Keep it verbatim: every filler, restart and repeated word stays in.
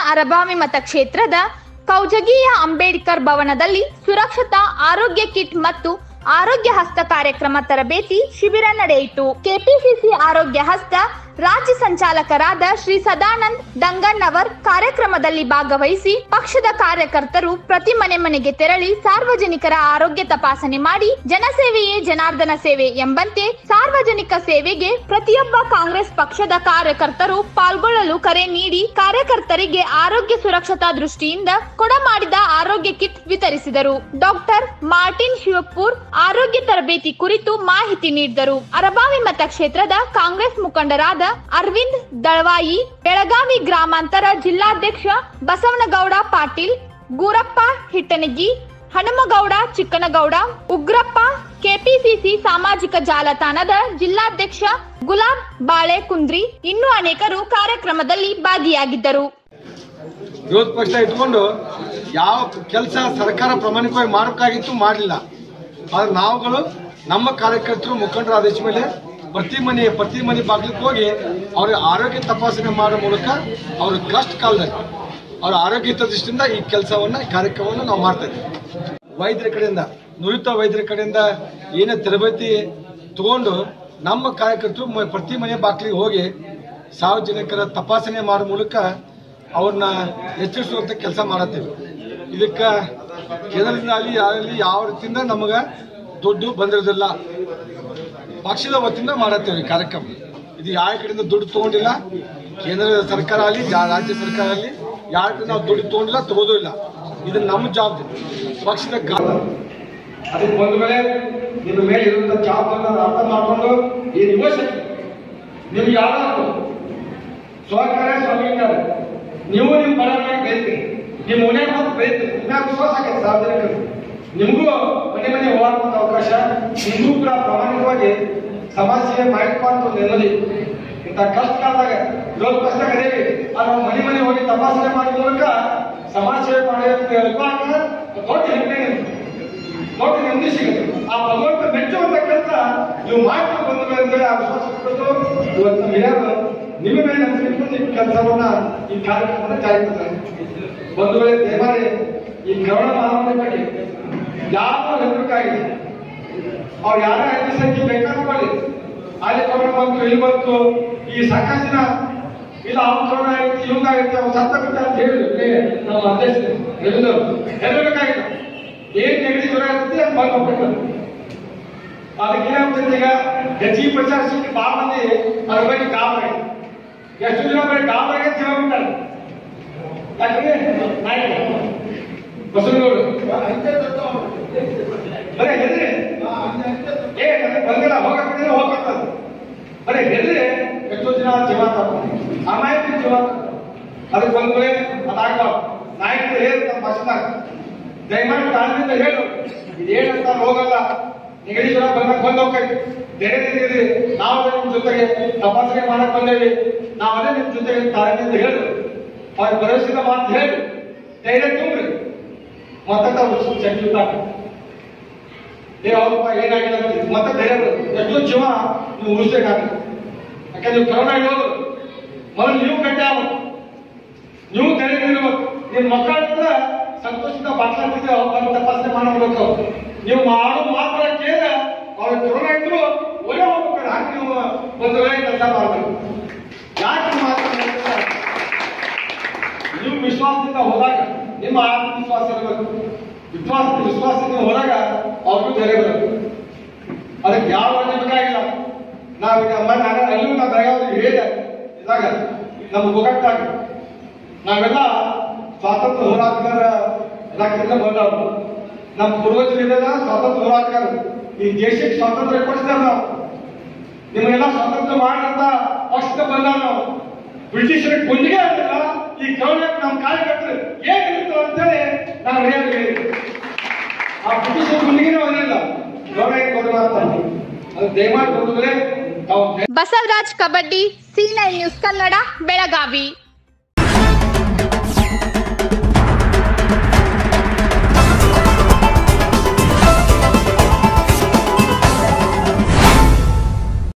ಅರಬಾವಿ ಮತಕ್ಷೇತ್ರದ ಕೌಜಗಿಯ ಅಂಬೇಡ್ಕರ್ ಭವನದಲ್ಲಿ ಸುರಕ್ಷತಾ ಆರೋಗ್ಯ ಕಿಟ್ ಮತ್ತು ಆರೋಗ್ಯ ಹಸ್ತ ಕಾರ್ಯಕ್ರಮ ತರಬೇತಿ ಶಿಬಿರ ನಡೆಯಿತು. ಕೆಪಿಸಿಸಿ ಆರೋಗ್ಯ ಹಸ್ತ ರಾಜ್ಯ ಸಂಚಾಲಕರಾದ ಶ್ರೀ ಸದಾನಂದ್ ದಂಗಣ್ಣವರ್ ಕಾರ್ಯಕ್ರಮದಲ್ಲಿ ಭಾಗವಹಿಸಿ ಪಕ್ಷದ ಕಾರ್ಯಕರ್ತರು ಪ್ರತಿ ಮನೆ ಮನೆಗೆ ತೆರಳಿ ಸಾರ್ವಜನಿಕರ ಆರೋಗ್ಯ ತಪಾಸಣೆ ಮಾಡಿ ಜನಸೇವೆಯೇ ಜನಾರ್ದನ ಸೇವೆ ಎಂಬಂತೆ ಸಾರ್ವಜನಿಕ ಸೇವೆಗೆ ಪ್ರತಿಯೊಬ್ಬ ಕಾಂಗ್ರೆಸ್ ಪಕ್ಷದ ಕಾರ್ಯಕರ್ತರು ಪಾಲ್ಗೊಳ್ಳಲು ಕರೆ ನೀಡಿ ಕಾರ್ಯಕರ್ತರಿಗೆ ಆರೋಗ್ಯ ಸುರಕ್ಷತಾ ದೃಷ್ಟಿಯಿಂದ ಕೊಡಮಾಡಿದ ಆರೋಗ್ಯ ಕಿಟ್ ವಿತರಿಸಿದರು. ಡಾಕ್ಟರ್ ಮಾರ್ಟಿನ್ ಶಿವಪುರ್ ಆರೋಗ್ಯ ತರಬೇತಿ ಕುರಿತು ಮಾಹಿತಿ ನೀಡಿದರು. ಅರಬಾವಿ ಮತಕ್ಷೇತ್ರದ ಕಾಂಗ್ರೆಸ್ ಮುಖಂಡರಾದ ಅರವಿಂದ್ ದಳವಾಯಿ, ಬೆಳಗಾವಿ ಗ್ರಾಮಾಂತರ ಜಿಲ್ಲಾಧ್ಯಕ್ಷ ಬಸವನಗೌಡ ಪಾಟೀಲ್, ಗೂರಪ್ಪ ಹಿಟ್ಟನಗಿ, ಹನುಮಗೌಡ ಚಿಕ್ಕನಗೌಡ, ಉಗ್ರಪ್ಪ, ಕೆಪಿಸಿಸಿ ಸಾಮಾಜಿಕ ಜಾಲತಾಣದ ಜಿಲ್ಲಾಧ್ಯಕ್ಷ ಗುಲಾಬ್ ಬಾಳೆಕುಂದ್ರಿ ಇನ್ನೂ ಅನೇಕರು ಕಾರ್ಯಕ್ರಮದಲ್ಲಿ ಭಾಗಿಯಾಗಿದ್ದರು. ವಿರೋಧ ಪಕ್ಷ ಇಟ್ಕೊಂಡು ಯಾವ ಕೆಲಸ ಸರ್ಕಾರ ಪ್ರಾಮಾಣಿಕವಾಗಿ ಮಾಡಬೇಕಾಗಿತ್ತು ಮಾಡಲಿಲ್ಲ. ಆದ್ರೆ ನಾವುಗಳು ನಮ್ಮ ಕಾರ್ಯಕರ್ತರು ಮುಖಂಡರ ಆದೇಶ ಮೇಲೆ ಪ್ರತಿ ಮನೆ ಪ್ರತಿ ಮನೆ ಬಾಗಿಲಿಗೆ ಹೋಗಿ ಅವ್ರ ಆರೋಗ್ಯ ತಪಾಸಣೆ ಮಾಡೋ ಮೂಲಕ ಅವ್ರ ಕಷ್ಟ ಕಾಲದಲ್ಲಿ ಅವ್ರ ಆರೋಗ್ಯ ದೃಷ್ಟಿಯಿಂದ ಈ ಕೆಲಸವನ್ನ ಕಾರ್ಯಕ್ರಮವನ್ನು ನಾವು ಮಾಡ್ತಾ ಇದ್ದೀವಿ. ವೈದ್ಯರ ಕಡೆಯಿಂದ ನುರಿತ ವೈದ್ಯರ ಕಡೆಯಿಂದ ಏನೇ ತರಬೇತಿ ತಗೊಂಡು ನಮ್ಮ ಕಾರ್ಯಕರ್ತರು ಪ್ರತಿ ಮನೆ ಬಾಗಿಲಿಗೆ ಹೋಗಿ ಸಾರ್ವಜನಿಕರ ತಪಾಸಣೆ ಮಾಡೋ ಮೂಲಕ ಅವ್ರನ್ನ ಎಚ್ಚರಿಸುವಂತ ಕೆಲಸ ಮಾಡತ್ತೀವಿ. ಇದಕ್ಕೆ ಕೇಂದ್ರದಿಂದ ಅಲ್ಲಿ ಯಾರಲ್ಲಿ ಯಾವ ರೀತಿಯಿಂದ ನಮಗೆ ದುಡ್ಡು ಬಂದಿರೋದಿಲ್ಲ, ಪಕ್ಷದ ವತಿಯಿಂದ ಮಾಡತ್ತೇವೆ ಕಾರ್ಯಕ್ರಮ. ಇದು ಯಾವ ಕಡೆಯಿಂದ ದುಡ್ಡು ತಗೊಂಡಿಲ್ಲ, ಕೇಂದ್ರ ಸರ್ಕಾರ ಆಗಲಿ ರಾಜ್ಯ ಸರ್ಕಾರ ಆಗಲಿ ಯಾವ ಕಡೆ ನಾವು ದುಡ್ಡು ತಗೊಂಡಿಲ್ಲ, ತಗೋದೂ ಇಲ್ಲ. ಇದು ನಮ್ಮ ಜವಾಬ್ದಾರಿ, ಪಕ್ಷದ ಅದಕ್ಕೆ ಒಂದು ವೇಳೆ ನಿಮ್ಮ ಮೇಲೆ ಇರುವಂತ ಜವಾಬ್ದಾರಿ ಅರ್ಥ ಮಾಡಿಕೊಂಡು ಈ ಯುವಶಕ್ತಿ ನಿಮ್ಗೆ ಯಾರು ಸ್ವಕಾರ್ಯ ಸ್ವಾಮೀಕಾರ ನೀವು ನಿಮ್ಮ ಬಡವನಾಗಿ ಬೆಳಿತೀರಿ, ನಿಮ್ಮ ಮನೆ ಮಾತು ಬೆಳಿತೀರಿ, ಇನ್ನಾಗ ವಿಶ್ವಾಸ ಆಗತ್ತೆ ಸಾರ್ವಜನಿಕರು. ನಿಮಗೂ ಮನೆ ಮನೆ ಹೋಗುವಂತ ಅವಕಾಶ, ನಿಮಗೂ ಕೂಡ ಪ್ರಾಮಾಣಿಕವಾಗಿ ಸಮಾಜ ಸೇವೆ ಮಾಡಿಕೊಂಡು ನೆಮ್ಮದಿ ಇಂಥ ಕಷ್ಟ ಕಾಲದಾಗ ವಿರೋಧ ಪಕ್ಷದಾಗ ಅದೇವಿ ಆದ್ರೆ ಮನೆ ಮನೆ ಹೋಗಿ ತಪಾಸಣೆ ಮಾಡೋ ಮೂಲಕ ಸಮಾಜ ಸೇವೆ ಮಾಡೋದಕ್ಕೆ ದೊಡ್ಡ ಹೆಮ್ಮೆ ದೊಡ್ಡ ನೆಮ್ಮದಿ ಸಿಗುತ್ತೆ. ಆ ಭಗವಂತ ಮೆಚ್ಚುವಂತ ಕೆಲಸ ನೀವು ಮಾಡ್ಕೊಂಡು ಬಂದ ಅಂತೇಳಿ ಆ ವಿಶ್ವಾಸ ಕೊಟ್ಟು ಇವತ್ತು ಹಿರಿಯರು ನಿಮ್ಮ ಮೇಲೆ ನಂಬಿಕೊಂಡು ಈ ಕೆಲಸವನ್ನ ಈ ಕಾರ್ಯಕ್ರಮದ ಜಾರಿ ಮಾಡ್ತಾರೆ. ಒಂದು ವೇಳೆ ದೇವಾಲಯ ಈ ಕರೋನಾ ಮಹಾಮಾರಿ ಬಗ್ಗೆ ಯಾವ ಹೆದರಿಕಾಗಿದೆ ಅವ್ರು ಯಾರ ಐದು ಸಂಖ್ಯೆ ಬೇಕಾದ್ರೂ ಮಾಡಿ ಅಲ್ಲಿ ಕೊರೋನಾ ಬಂತು ಇಲ್ಲಿ ಬಂತು ಈ ಸಾಕಷ್ಟು ದಿನ ಇಲ್ಲ ಅವ್ರು ಕೊರೋನಾ ಆಗಿತ್ತು ಇವಾಗತ್ತೆ ಅವ್ರು ಸತ್ತ ಬಿಟ್ಟ ಅಂತ ಹೇಳಿದ್ರು ನಮ್ಮ ಅಧ್ಯಕ್ಷರು ಹೇಳಿದವರು ಹೆದರ್ಬೇಕಾಗಿತ್ತು. ಏನ್ ನೆಗಡಿ ಜ್ವರ ಇರುತ್ತೆ ಅಂತ ಬಂದು ಹೋಗ್ಬಿಟ್ಟು ಅದಕ್ಕೆ ಏನಾಗ್ತದೆ ಈಗ ಹೆಚ್ಚಿಗೆ ಪ್ರಚಾರ ಬಾ ಮಂದಿ ಅದ್ರ ಬಗ್ಗೆ ಗಾಬರಿ ಎಷ್ಟು ಜನ ಬರೀ ಗಾಬರಿಗೆ ಜೀವ ಬಿಟ್ಟಾರೆ. ಯಾಕಂದ್ರೆ ನಾಯಕ ಬಸವನಗೌಡರು ಬರೀ ಹೆದ್ರಿ ಏ ನನಗೆ ಬಂದಿಲ್ಲ ಹೋಗಕ್ಕೆ ಹೋಗ್ಬರ್ತದೆ ಬರೀ ಹೆದ್ರಿ ಎಷ್ಟೋ ಜನ ಜೀವ ಅಮಾಯಕ ಜೀವ. ಅದಕ್ಕೆ ಬಂದ ಮೇಲೆ ಅದಾಗಬಾರ್ದು. ನಾಯಕರು ಹೇಳ್ತಾರೆ ಭಾಷಣದಾಗ ದಯಮಾಡಿ ತಾಳ್ಮೆಯಿಂದ ಹೇಳು ಇದೇನಂತ ಹೋಗಲ್ಲ, ನೆಗಡಿ ಜ್ವರ ಬಂದಾಗ ಬಂದು ಹೋಗ್ತೈತಿ, ಬೇರೆ ರೀತಿ ನಾವು ನಿಮ್ಮ ಜೊತೆಗೆ ತಪಾಸಣೆ ಮಾಡಕ್ ಬಂದೇವಿ, ನಾವು ಅದೇ ನಿಮ್ ಜೊತೆಗೆ ತಾಳ್ಮೆಯಿಂದ ಹೇಳು, ಅವ್ರ ಭರವಸೆಯಿಂದ ಮಾತು ಹೇಳಿ ಧೈರ್ಯ ತುಂಬ್ರಿ. ಮತ್ತೆ ಚಂಡಿ ಏ ಅವ್ರಪ್ಪ ಏನಾಗಿಲ್ಲ ಮತ್ತೆ ಧೈರ್ಯ ಎಷ್ಟೋ ಜೀವ ನೀವು ಉಳಿಸ್ಬೇಕಾಗುತ್ತೆ. ಯಾಕಂದ್ರೆ ನೀವು ಕರೋನಾ ಇರೋದು ಮೊದಲು ನೀವು ಕಟ್ಟೆ ಆಗ್ಬೇಕು, ನೀವು ಧೈರ್ಯ ಇರ್ಬೇಕು. ನಿಮ್ ಮಕ್ಕಳ ಸಂತೋಷದಿಂದ ಬಾಟ್ಲಾಗ್ತಿದ್ರೆ ಅವ್ರ ತಪಾಸಣೆ ಮಾಡಬೇಕು. ನೀವು ಮಾಡೋ ಮಾತ್ರ ಕೇಳ ಅವ್ರ ಕೊರೋನಾ ಇದ್ರು ಒಳ್ಳೆ ಹೋಗ್ಬೇಕು. ಹಾಗೆ ನೀವು ಒಂದು ವೇಳೆ ಕೆಲಸ ಮಾಡಬೇಕು. ಯಾಕೆ ಮಾತ್ರ ನೀವು ವಿಶ್ವಾಸದಿಂದ ಹೋದಾಗ ನಿಮ್ಮ ಆತ್ಮವಿಶ್ವಾಸ ಇರಬೇಕು. ವಿಶ್ವಾಸ ವಿಶ್ವಾಸದಿಂದ ಹೋದಾಗ ಅವ್ರಿಗೂ ಧೈರ್ಯ ಬರಬೇಕು. ಅದಕ್ಕೆ ಯಾವ ಬೇಕಾಗಿಲ್ಲ. ನಾವೀಗ ಅಲ್ಲಿಯೂ ನಾವು ಬೆಳಗಾವಿ ಹೇಳಿದೆ ಇದಾಗ ನಮ್ಮ ಗೊತ್ತಾಗ ನಾವೆಲ್ಲ ಸ್ವಾತಂತ್ರ್ಯ ಹೋರಾಟಗಾರ ಇಲಾಖೆಯಿಂದ ಬಂದವರು. ನಮ್ಮ ಪೂರ್ವಜರಿಗೆಲ್ಲ ಸ್ವಾತಂತ್ರ್ಯ ಹೋರಾಟಗಾರ ಈ ದೇಶಕ್ಕೆ ಸ್ವಾತಂತ್ರ್ಯ ಕೊಡಿಸ್ತಾರ. ನಾವು ನಿಮಗೆಲ್ಲ ಸ್ವಾತಂತ್ರ್ಯ ಮಾಡಂತ ಪಕ್ಷದ ಬಂದ ನಾವು ಬ್ರಿಟಿಷರ ಕೊಂದಿಗೆ ಆಗಿಲ್ಲ. ಈ ಕರೋನಾಕ್ಕೆ ನಮ್ಮ ಕಾರ್ಯಕರ್ತರು ಏನಿತ್ತು ಅಂತೇಳಿ ನಾವು ಹೇಳಿದ್ವಿ. ಆ ಬ್ರಿಟಿಷರ ಕೊಂದಿಗೆ ಬಂದಿಲ್ಲ ಕರೋನಾ ಕೊಡಬಾರ್ದು. ಅದು ದಯಮಾಡಿ ಬಂದ್ರೆ Basavaraj Kabaddi, C nine news Kannada, Belagavi.